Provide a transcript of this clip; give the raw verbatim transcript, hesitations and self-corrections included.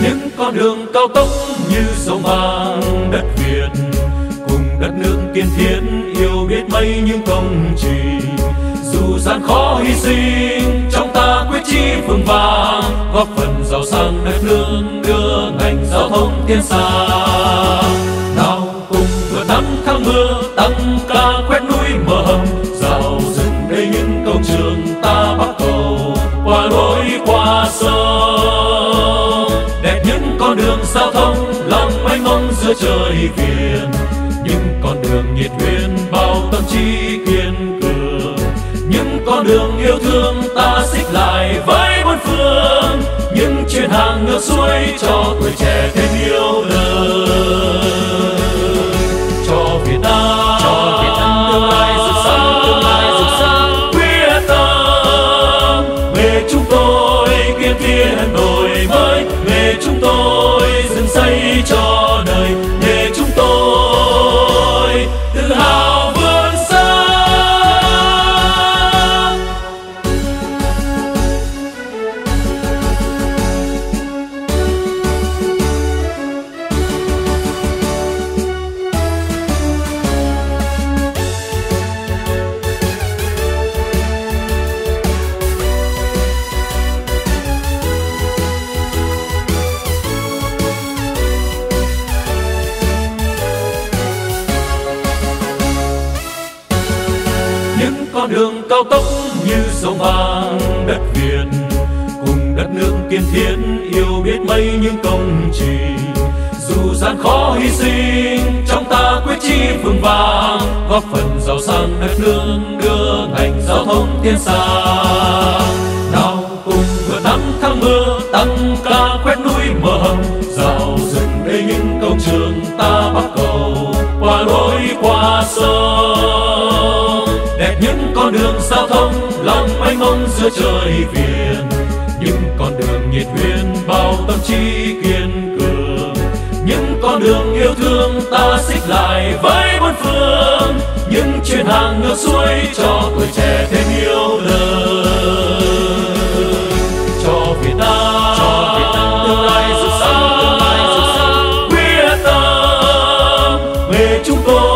Những con đường cao tốc như sông vàng đất Việt, cùng đất nước kiên thiện yêu biết mấy những công trình. Dù gian khó hy sinh, trong ta quyết chí vững vàng, góp phần giàu sang đất nước, đưa ngành giao thông tiến xa. Nào cùng vượt nắng thắng mưa, tăng ca quét núi mở hầm, rào rừng đây những công trường ta bắc cầu, qua lối qua sông. Đẹp những con đường giao thông lòng mênh mông giữa trời Việt, những con đường nhiệt huyết bao tâm trí kiên cường, những con đường yêu thương ta xích lại với bốn phương, những chuyến hàng ngược xuôi cho tuổi trẻ thêm yêu đời. Cho Việt Nam, cho Việt Nam tương lai rực sáng, tương lai rực sáng, quyết tâm nghề chúng tôi kiên thiện đổi mới, nghề chúng tôi dựng xây cho đời, nghề chúng tôi tự hào vươn xa. Những con đường cao tốc như sông vàng đất Việt, cùng đất nước kiên thiện yêu biết mấy những công trình. Dù gian khó hy sinh, trong ta quyết chí vững vàng, góp phần giàu sang đất nước, đưa ngành giao thông tiến xa. Nào cùng vượt nắng thắng mưa, tăng ca quét núi mở hầm, rào rừng đây những công trường ta bắc cầu, qua lối qua sông. Đẹp những con đường giao thông lòng mênh mông giữa trời Việt, những con đường nhiệt huyết bao tâm trí kiên cường, những con đường yêu thương ta xích lại với bốn phương, những chuyến hàng ngược xuôi cho tuổi trẻ thêm yêu đời. Cho Việt Nam, cho Việt Nam tương lai rực sáng, tương lai rực sáng, quyết tâm nghề chúng tôi